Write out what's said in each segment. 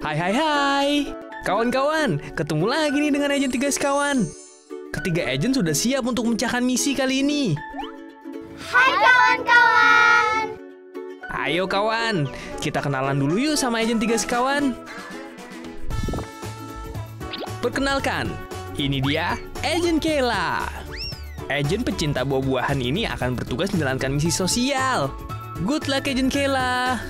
Hai. Kawan-kawan, ketemu lagi nih dengan Agent 3 Sekawan. Ketiga agent sudah siap untuk memecahkan misi kali ini. Hai kawan-kawan. Ayo kawan, kita kenalan dulu yuk sama Agent 3 Sekawan. Perkenalkan, ini dia Agent Kayla. Agent pecinta buah-buahan ini akan bertugas menjalankan misi sosial. Good luck Agent Kayla.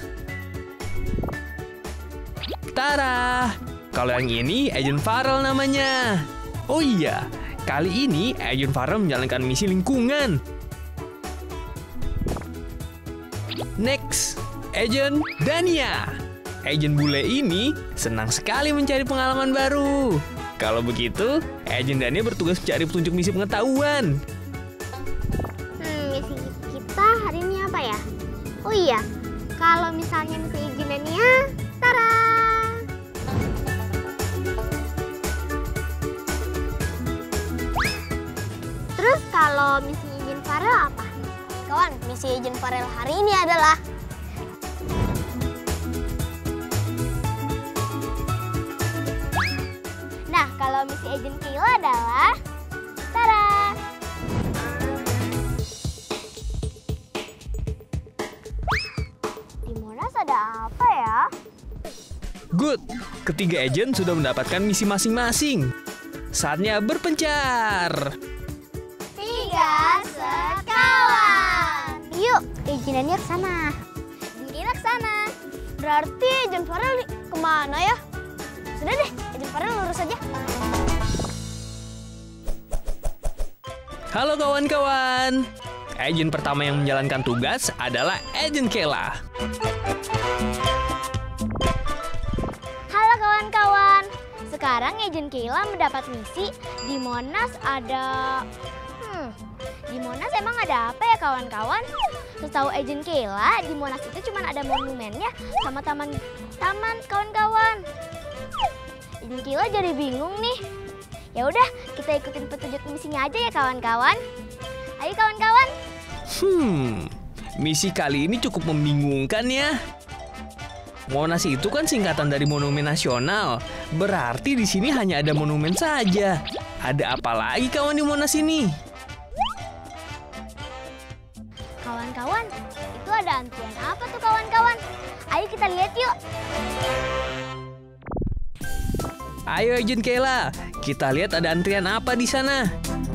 Tara, kalau yang ini Agent Farel namanya. Oh iya, kali ini Agent Farel menjalankan misi lingkungan. Next, Agent Dania. Agent bule ini senang sekali mencari pengalaman baru. Kalau begitu, Agent Dania bertugas mencari petunjuk misi pengetahuan. Misi kita hari ini apa ya? Oh iya, kalau misalnya misi Agent Dania, Tara. Terus kalau misi Agent Farel apa? Kawan, misi Agent Farel hari ini adalah kalau misi Agent Kayla adalah Tara. Di Monas ada apa ya? Good, ketiga agent sudah mendapatkan misi masing-masing. Saatnya berpencar. 3 Sekawan. Yuk, Agent Dania ke sana. Agent Kayla ke sana. Berarti Agent Farel kemana ya? Sudah deh, Agent Farel lurus aja. Halo kawan-kawan. Agent pertama yang menjalankan tugas adalah Agent Kayla. Halo kawan-kawan. Sekarang Agent Kayla mendapat misi di Monas ada... Di Monas emang ada apa ya kawan-kawan? Setahu Agent Kayla, di Monas itu cuma ada monumennya sama taman kawan-kawan. Agent Kayla jadi bingung nih. Ya udah, kita ikutin petunjuk misinya aja ya kawan-kawan. Ayo kawan-kawan. Misi kali ini cukup membingungkan ya. Monas itu kan singkatan dari Monumen Nasional. Berarti di sini hanya ada monumen saja. Ada apa lagi kawan di Monas ini? Kawan-kawan, itu ada antrian apa tuh kawan-kawan? Ayo kita lihat yuk. Ayo Agent Kayla, kita lihat ada antrian apa di sana.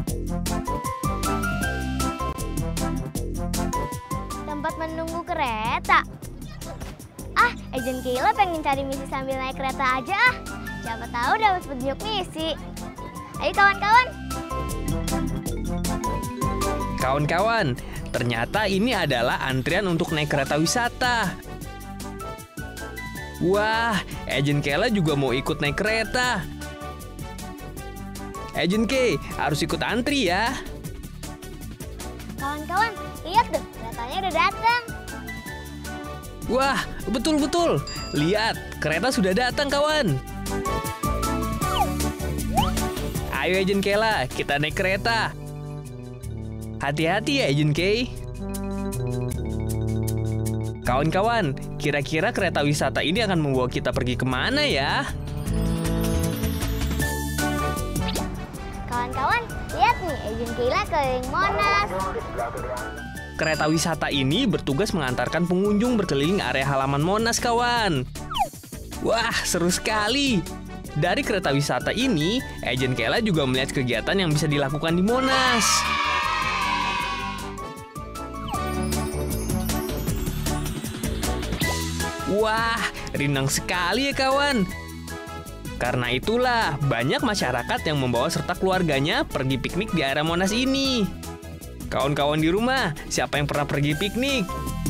Tempat menunggu kereta. Agent Kayla pengen cari misi sambil naik kereta aja ah. Siapa tahu dapat petunjuk misi. Ayo kawan-kawan. Kawan-kawan, ternyata ini adalah antrian untuk naik kereta wisata. Wah, Agent Kayla juga mau ikut naik kereta. Agent K harus ikut antri ya. Kawan-kawan, lihat deh, keretanya udah datang. Wah, betul-betul. Lihat, kereta sudah datang kawan. Ayo Agent Kayla, kita naik kereta. Hati-hati ya Agent K. Kawan-kawan, kira-kira kereta wisata ini akan membawa kita pergi kemana ya? Kawan-kawan, lihat nih, Agent Kayla keliling Monas. Kereta wisata ini bertugas mengantarkan pengunjung berkeliling area halaman Monas, kawan. Wah, seru sekali. Dari kereta wisata ini, Agent Kayla juga melihat kegiatan yang bisa dilakukan di Monas. Wah, rindang sekali ya kawan. Karena itulah banyak masyarakat yang membawa serta keluarganya pergi piknik di area Monas ini. Kawan-kawan di rumah, siapa yang pernah pergi piknik?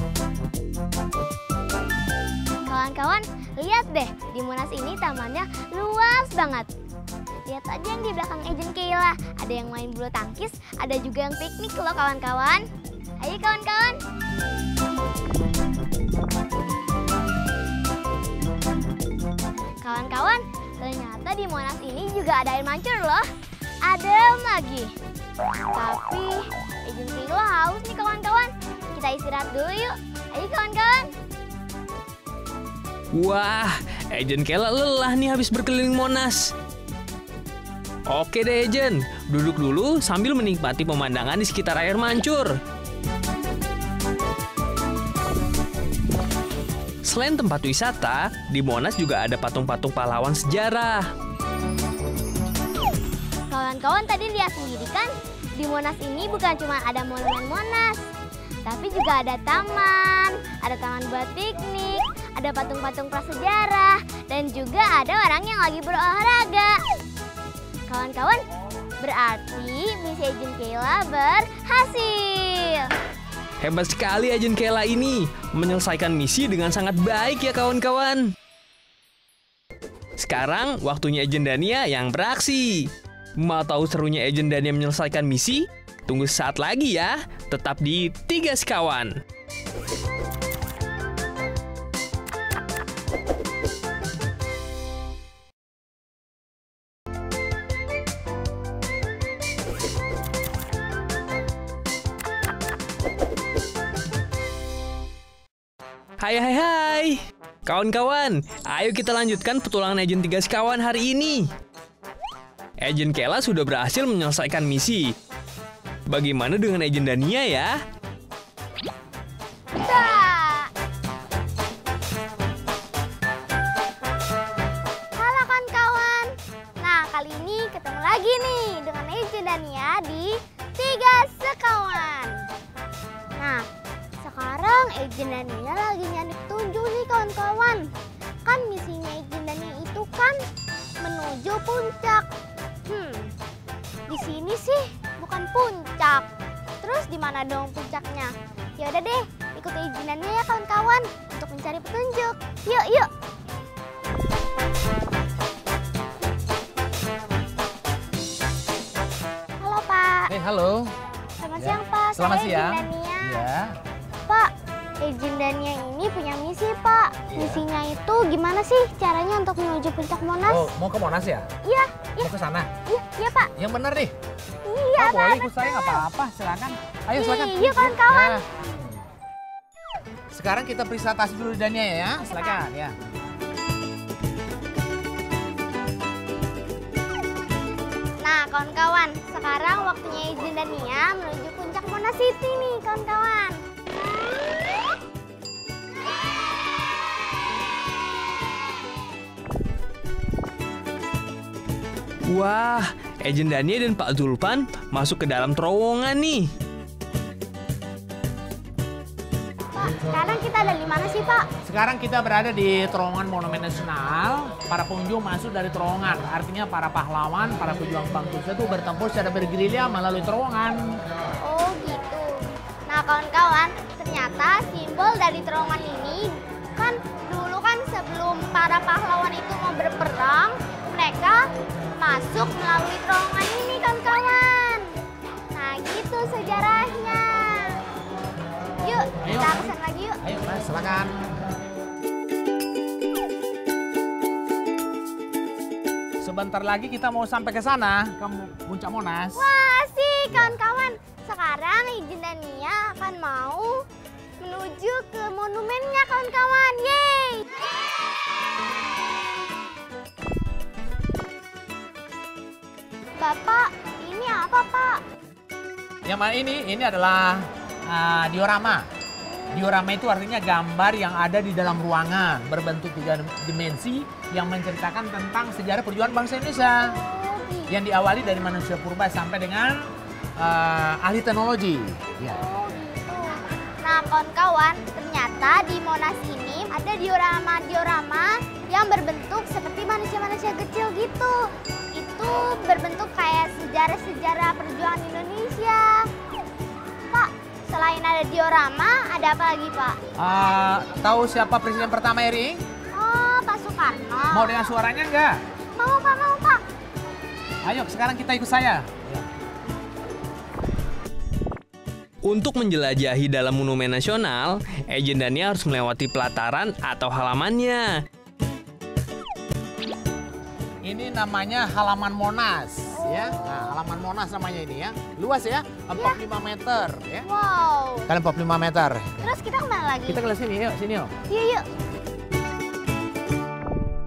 Kawan-kawan, lihat deh, di Monas ini tamannya luas banget. Lihat aja yang di belakang Agent Kayla, ada yang main bulu tangkis, ada juga yang piknik loh kawan-kawan. Ayo kawan-kawan. Kawan-kawan, ternyata di Monas ini juga ada air mancur loh. Adem lagi. Tapi Agent Kayla haus nih kawan-kawan. Kita istirahat dulu yuk. Ayo kawan-kawan. Wah, Agent Kela lelah nih habis berkeliling Monas. Oke deh Agent, duduk dulu sambil menikmati pemandangan di sekitar air mancur. Selain tempat wisata, di Monas juga ada patung-patung pahlawan sejarah. Kawan-kawan tadi lihat sendiri kan, di Monas ini bukan cuma ada monumen Monas, tapi juga ada taman buat piknik, ada patung-patung prasejarah, dan juga ada orang yang lagi berolahraga. Kawan-kawan, berarti misi Agent Kela berhasil. Hebat sekali Agent Kela ini, menyelesaikan misi dengan sangat baik ya kawan-kawan. Sekarang waktunya Agent Dania yang beraksi. Mau tahu serunya Agent Dania menyelesaikan misi? Tunggu saat lagi ya, tetap di 3 Sekawan. Hai. Kawan-kawan, ayo kita lanjutkan petualangan Agent 3 Sekawan hari ini. Agent Kela sudah berhasil menyelesaikan misi. Bagaimana dengan Agent Dania ya? Halo kawan-kawan. Nah, kali ini ketemu lagi nih dengan Agent Dania di 3 Sekawan. Nah, sekarang Agent Dania lagi nyari petunjuk nih kawan-kawan. Kan misinya Agent Dania itu kan menuju puncak. Di sini sih bukan puncak. Terus di mana dong puncaknya? Ya udah deh, ikut Agent Dania ya kawan-kawan untuk mencari petunjuk. Yuk. Halo Pak. Halo. Selamat siang Pak. Selamat Saya siang. Agent Dania. Iya. Pak, Agent Dania ini punya misi Pak. Misinya itu gimana sih caranya untuk menuju puncak Monas? Oh, mau ke Monas ya? Iya. Mau ke sana? Iya Pak. Yang benar nih. Iya Oh, Pak. boleh ikut saya nggak apa-apa, silakan. Ayo silakan. Iya kawan-kawan. Ya. Sekarang kita periksa tas dulu Dania ya, silakan ya. Nah kawan-kawan, sekarang waktunya Agent Dania menuju puncak Monas City nih kawan-kawan. Wah, Agent Dania dan Pak Zulpan masuk ke dalam terowongan nih. Pak, sekarang kita ada di mana sih Pak? Sekarang kita berada di terowongan Monumen Nasional. Para pengunjung masuk dari terowongan, artinya para pahlawan, para pejuang bangsa itu bertempur secara bergerilya melalui terowongan. Oh gitu. Nah kawan-kawan, ternyata simbol dari terowongan ini kan dulu kan sebelum para pahlawan itu mau berperang, mereka masuk melalui terowongan ini kawan-kawan. Nah gitu sejarahnya. Yuk, Ayo. kita pesan lagi yuk. Ayo, Mas, silakan. Sebentar lagi kita mau sampai ke sana, ke puncak Monas. Wah asik kawan-kawan. Sekarang Agent Dania akan mau menuju ke monumennya kawan-kawan. Yeay! Bapak, ini apa Pak? Yang mana ini adalah diorama. Diorama itu artinya gambar yang ada di dalam ruangan berbentuk 3 dimensi yang menceritakan tentang sejarah perjuangan bangsa Indonesia Oh, gitu. yang diawali dari manusia purba sampai dengan ahli teknologi. Ya. Oh, gitu. Nah, kawan-kawan, ternyata di Monas ini ada diorama-diorama yang berbentuk seperti manusia-manusia kecil gitu. Itu berbentuk kayak sejarah-sejarah perjuangan Indonesia. Pak, selain ada diorama, ada apa lagi, Pak? Tahu siapa presiden pertama RI? Oh, Pak Soekarno. Mau dengan suaranya enggak? Mau, Pak, mau, Pak. Ayo sekarang kita ikut saya. Untuk menjelajahi dalam monumen nasional, Agent Dania harus melewati pelataran atau halamannya. Ini namanya halaman Monas, ya. Nah, halaman Monas namanya ini ya. Luas ya, 45 meter ya. Wow. Kalian 45 meter. Terus kita kemana lagi? Kita ke sini yuk, sini yuk. Yuk, yuk.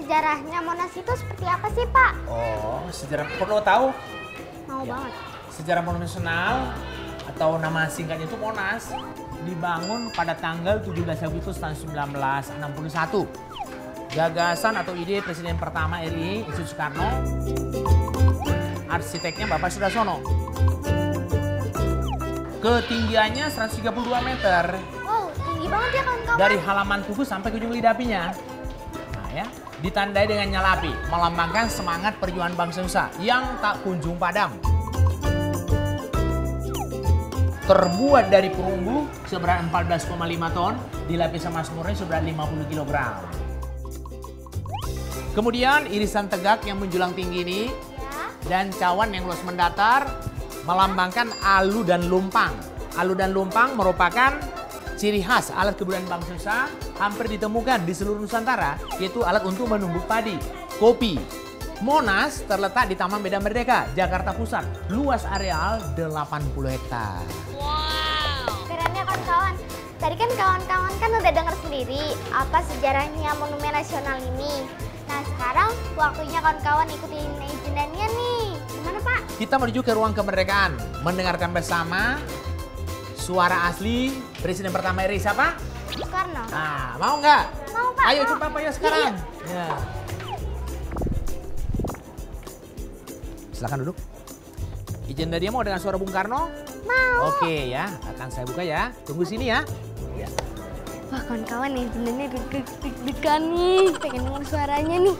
sejarahnya Monas itu seperti apa sih, Pak? Oh, sejarah perlu tahu? Mau banget. Sejarah Monumen Nasional atau nama singkatnya itu Monas dibangun pada tanggal 17 Agustus tahun 1961. Gagasan atau ide Presiden pertama RI, Insinyur Soekarno. Arsiteknya Bapak Sudarsono. Ketinggiannya 132 meter. Wow, tinggi banget ya kawan-kawan. Dari halaman tugu sampai ke ujung lidah apinya. Nah ya, ditandai dengan nyala api, melambangkan semangat perjuangan bangsa Nusa yang tak kunjung padam. Terbuat dari perunggu seberat 14,5 ton, dilapisi emas murni seberat 50 kg. Kemudian irisan tegak yang menjulang tinggi ini dan cawan yang luas mendatar melambangkan alu dan lumpang. Alu dan lumpang merupakan ciri khas alat kebudayaan bangsa Nusa hampir ditemukan di seluruh Nusantara, yaitu alat untuk menumbuk padi, kopi. Monas terletak di Taman Medan Merdeka, Jakarta Pusat. Luas areal 80 hektar. Keren ya kawan-kawan. Tadi kan kawan-kawan kan udah dengar sendiri apa sejarahnya Monumen Nasional ini. Nah sekarang waktunya kawan-kawan ikutin agendanya nih. Gimana Pak? Kita menuju ke ruang kemerdekaan, mendengarkan bersama suara asli Presiden pertama RI siapa? Soekarno. Nah, mau nggak? Mau Pak. Ayo mau. coba Pak ya sekarang. Ya. Silakan duduk. Izin dari dia mau dengan suara Bung Karno? Mau. Oke ya, akan saya buka ya. Tunggu sini ya. Wah kawan-kawan agendanya deg-degan nih. Pengen denger suaranya nih.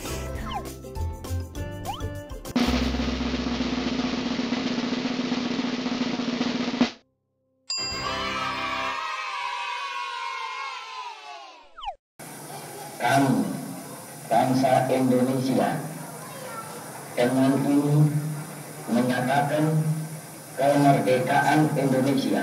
Kami, bangsa Indonesia, dengan ini menyatakan kemerdekaan Indonesia.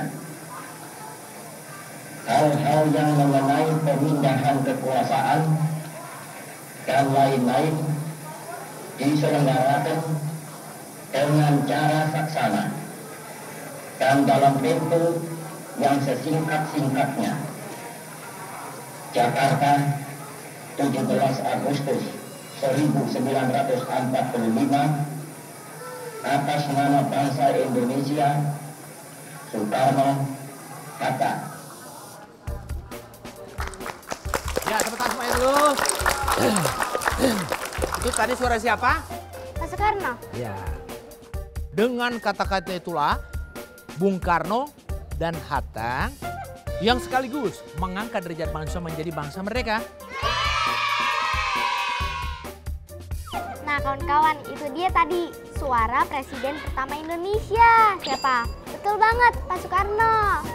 Hal-hal yang mengenai pemindahan kekuasaan dan lain-lain diselenggarakan dengan cara saksana dan dalam tempo yang sesingkat-singkatnya. Jakarta, 17 Agustus 1945, atas nama bangsa Indonesia, Soekarno, Hatta. Ya, tepuk tangan semuanya dulu. Itu tadi suara siapa? Pak Soekarno. Ya. Dengan kata-kata itulah Bung Karno dan Hatta yang sekaligus mengangkat derajat bangsa menjadi bangsa merdeka. Nah kawan-kawan, itu dia tadi suara Presiden pertama Indonesia. Siapa? Betul banget, Pak Soekarno.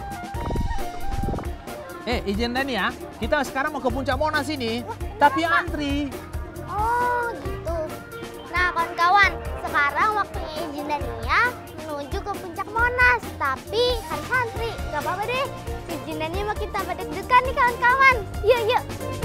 Izin dan ya, kita sekarang mau ke puncak Monas ini, tapi antri. Oh gitu. Nah kawan-kawan, sekarang waktunya izin dan Nia menuju ke puncak Monas. Tapi harus antri, gak apa-apa deh. Izin dan Nia makin tambah deg-degan nih kawan-kawan. Yuk, yuk.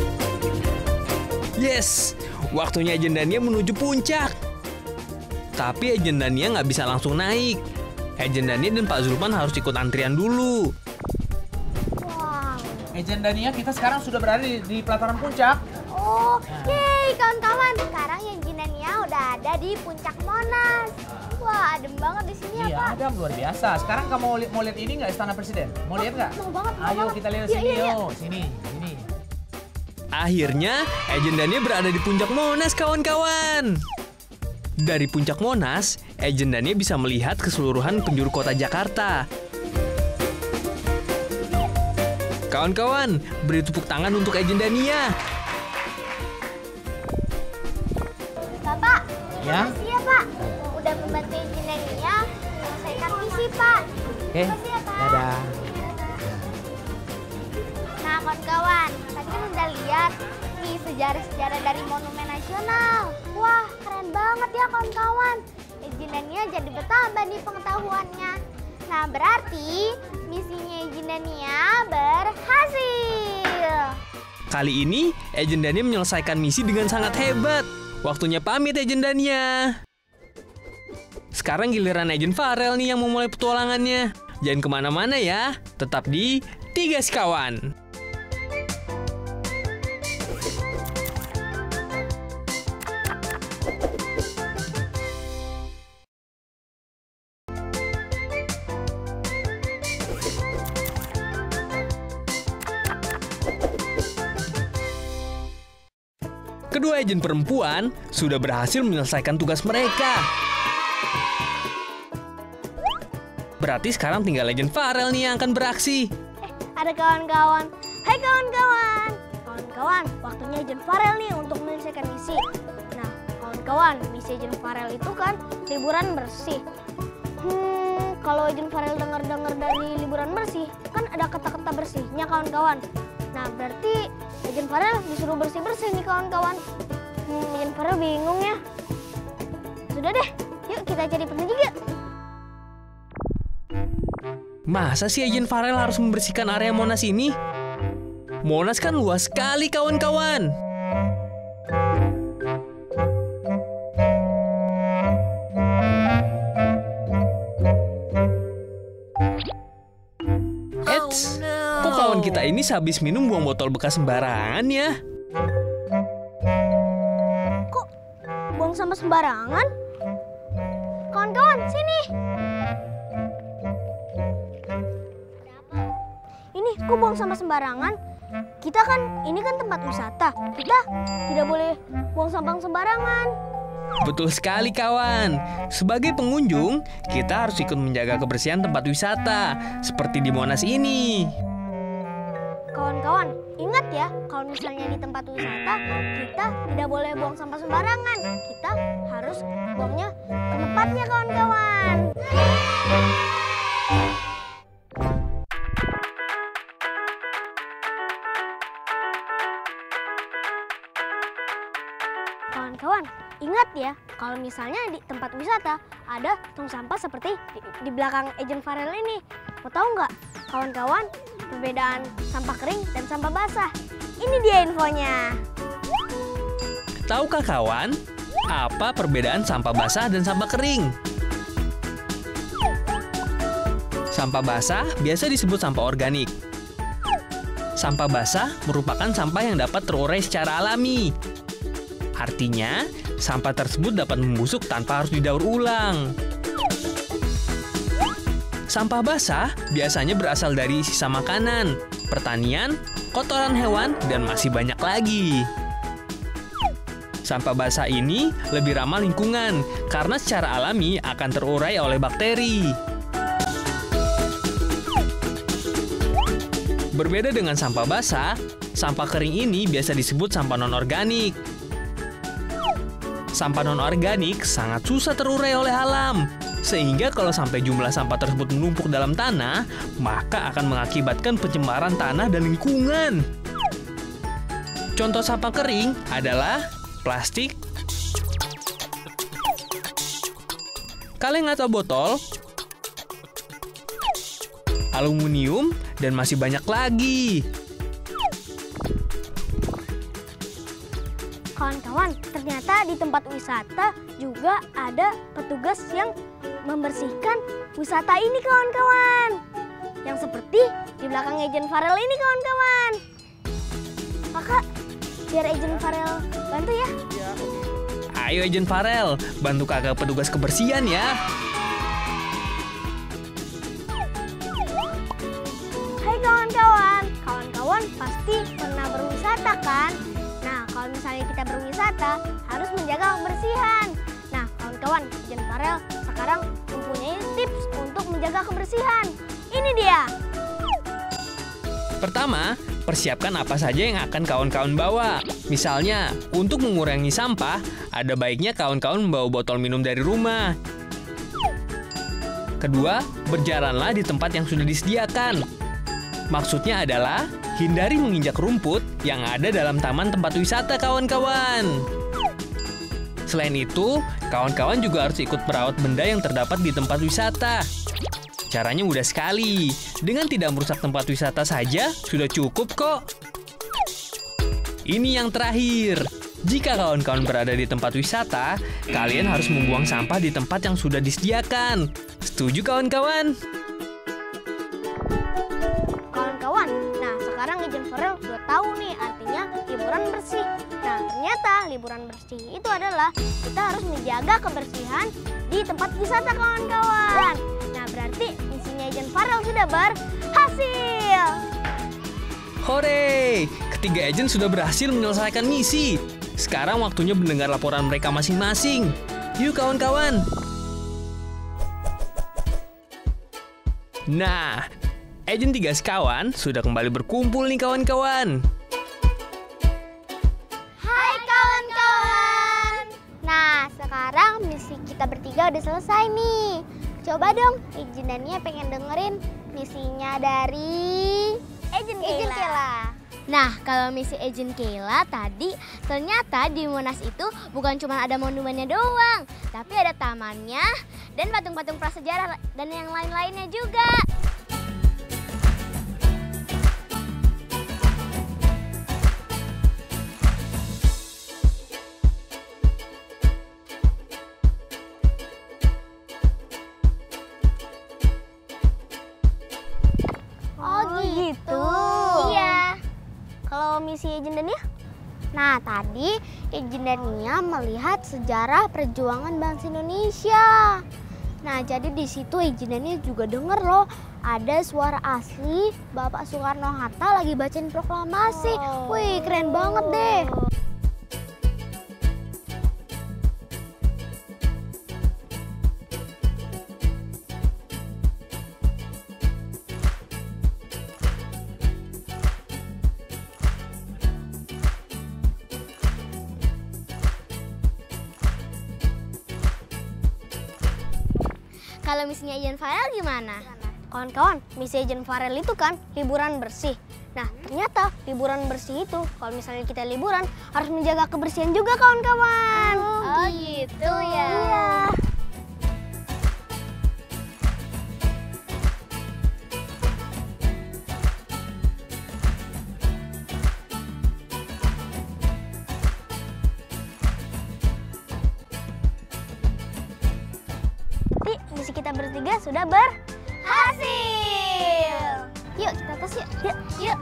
Yes, waktunya agendanya menuju puncak. Tapi agendanya nggak bisa langsung naik. Agendanya dan Pak Zulpan harus ikut antrian dulu. Wow. Ejen Dania, kita sekarang sudah berada di pelataran puncak. Oh, yeay kawan-kawan. Sekarang izin dan Nia udah ada di puncak Monas. Wah, adem banget di sini ya, Iya, Pak. ada luar biasa. Sekarang kamu mau lihat ini nggak, Istana Presiden? Mau lihat nggak? Mau banget, mau Ayo banget. kita lihat Yuk, sini, yuk, yuk. yuk. Sini. Akhirnya, agendanya berada di puncak Monas, kawan-kawan. Dari puncak Monas, agendanya bisa melihat keseluruhan penjuru kota Jakarta. Kawan-kawan, beri tepuk tangan untuk agendanya. Bapak, Ya. makasih ya Pak. Udah membantu izin dan Nia menyelesaikan misi Pak. Oke, Makasih ya Pak. dadah. Nah kawan-kawan, tadi kan udah lihat nih sejarah-sejarah dari Monumen Nasional. Wah keren banget ya kawan-kawan. Izin dan Nia jadi bertambah nih pengetahuannya. Nah berarti misinya izin dan Nia berhasil. Kali ini, agendanya menyelesaikan misi dengan sangat hebat. Waktunya pamit agendanya. Sekarang giliran Agent Farel nih yang memulai petualangannya. Jangan kemana-mana ya, tetap di Tiga Sekawan. Kedua agen perempuan sudah berhasil menyelesaikan tugas mereka. Berarti sekarang tinggal agen Farel nih yang akan beraksi. Ada kawan-kawan. Hai kawan-kawan. Kawan-kawan, waktunya agen Farel nih untuk menyelesaikan misi. Nah, kawan-kawan, misi agen Farel itu kan liburan bersih. Kalau agen Farel dengar-dengar dari liburan bersih, kan ada kata-kata bersihnya kawan-kawan. Nah, berarti agen Farel disuruh bersih-bersih nih kawan-kawan. Agen Farel bingung ya. Sudah deh, yuk kita cari petunjuk yuk. Masa sih agen Farel harus membersihkan area Monas ini? Monas kan luas sekali kawan-kawan. Eits, kok kawan kita ini sehabis minum buang botol bekas sembarangan ya? Kok buang sampah sembarangan? Kawan-kawan, sini. Ini kok buang sampah sembarangan? Kita kan, ini kan tempat wisata. Kita tidak boleh buang sampah sembarangan. Betul sekali kawan. Sebagai pengunjung, kita harus ikut menjaga kebersihan tempat wisata, seperti di Monas ini. Kawan-kawan, ingat ya, kalau misalnya di tempat wisata, kita tidak boleh buang sampah sembarangan. Kita harus buangnya ke tempatnya kawan-kawan. Kawan-kawan, ingat ya, kalau misalnya di tempat wisata ada tong sampah seperti di belakang agen Farel ini. Mau tahu nggak, kawan-kawan, perbedaan sampah kering dan sampah basah? Ini dia infonya. Tahukah kawan, apa perbedaan sampah basah dan sampah kering? Sampah basah biasa disebut sampah organik. Sampah basah merupakan sampah yang dapat terurai secara alami. Artinya, sampah tersebut dapat membusuk tanpa harus didaur ulang. Sampah basah biasanya berasal dari sisa makanan, pertanian, kotoran hewan, dan masih banyak lagi. Sampah basah ini lebih ramah lingkungan karena secara alami akan terurai oleh bakteri. Berbeda dengan sampah basah, sampah kering ini biasa disebut sampah non-organik. Sampah non-organik sangat susah terurai oleh alam, sehingga kalau sampai jumlah sampah tersebut menumpuk dalam tanah, maka akan mengakibatkan pencemaran tanah dan lingkungan. Contoh sampah kering adalah plastik, kaleng atau botol, aluminium, dan masih banyak lagi. Kawan-kawan, ternyata di tempat wisata juga ada petugas yang membersihkan wisata ini kawan-kawan. Yang seperti di belakang agen Farel ini kawan-kawan. Kakak, biar agen Farel bantu ya. Ayo agen Farel, bantu kakak petugas kebersihan ya. Hai kawan-kawan, kawan-kawan pasti pernah berwisata kan? Nah, kalau misalnya kita berwisata, harus menjaga kebersihan. Nah, kawan-kawan, agen Farel sekarang mempunyai tips untuk menjaga kebersihan. Ini dia. Pertama, persiapkan apa saja yang akan kawan-kawan bawa. Misalnya, untuk mengurangi sampah, ada baiknya kawan-kawan membawa botol minum dari rumah. Kedua, berjalanlah di tempat yang sudah disediakan. Maksudnya adalah hindari menginjak rumput yang ada dalam taman tempat wisata kawan-kawan. Selain itu, kawan-kawan juga harus ikut merawat benda yang terdapat di tempat wisata. Caranya mudah sekali. Dengan tidak merusak tempat wisata saja, sudah cukup kok. Ini yang terakhir. Jika kawan-kawan berada di tempat wisata, kalian harus membuang sampah di tempat yang sudah disediakan. Setuju kawan-kawan? Kawan-kawan, nah sekarang agen Farel udah tahu nih artinya liburan bersih. Nah, ternyata liburan bersih itu adalah kita harus menjaga kebersihan di tempat wisata kawan-kawan. Nah, berarti misinya agen Farel sudah berhasil. Hore! Ketiga agen sudah berhasil menyelesaikan misi. Sekarang waktunya mendengar laporan mereka masing-masing. Yuk kawan-kawan. Nah, Agent 3 Sekawan sudah kembali berkumpul nih kawan-kawan. Hai kawan-kawan. Nah, sekarang misi kita bertiga udah selesai nih. Coba dong, Agent Dania pengen dengerin misinya dari Agent Kayla. Nah, kalau misi Agent Kayla tadi, ternyata di Monas itu bukan cuma ada monumennya doang, tapi ada tamannya dan patung-patung prasejarah dan yang lain-lainnya juga. Oh gitu? Iya. Kalau misi Agent Dania? Nah, tadi Agent Dania melihat sejarah perjuangan bangsa Indonesia. Nah, jadi di situ Agent Dania juga denger loh, ada suara asli Bapak Soekarno-Hatta lagi bacain proklamasi. Wih, keren banget deh. Kalau misinya Agent Farel gimana? Kawan-kawan, misi Agent Farel itu kan liburan bersih. Nah, ternyata liburan bersih itu, kalau misalnya kita liburan, harus menjaga kebersihan juga kawan-kawan. Oh gitu ya. Iya. Misi kita bertiga sudah berhasil. Yuk kita tes yuk. Yuk.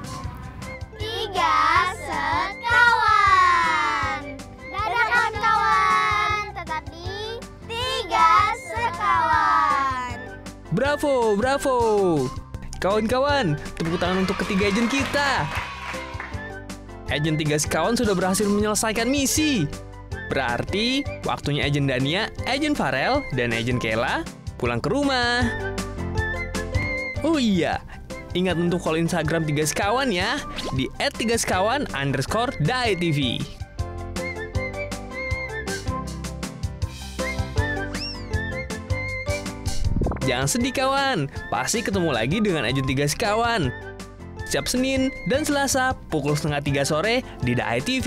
3 sekawan. Dadah kawan-kawan. Tetap di 3 sekawan. Bravo, bravo. Kawan-kawan, tepuk tangan untuk ketiga agent kita. Agent 3 Sekawan sudah berhasil menyelesaikan misi. Berarti waktunya Agent Dania, Agent Farel, dan Agent Kayla pulang ke rumah. Oh iya, ingat untuk follow Instagram 3 Sekawan ya, di @3sekawan_DAETV. Jangan sedih kawan, pasti ketemu lagi dengan Agent 3 Sekawan. Setiap Senin dan Selasa pukul 2:30 sore di DAETV.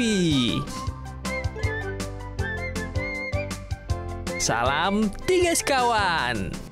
Salam 3 Sekawan.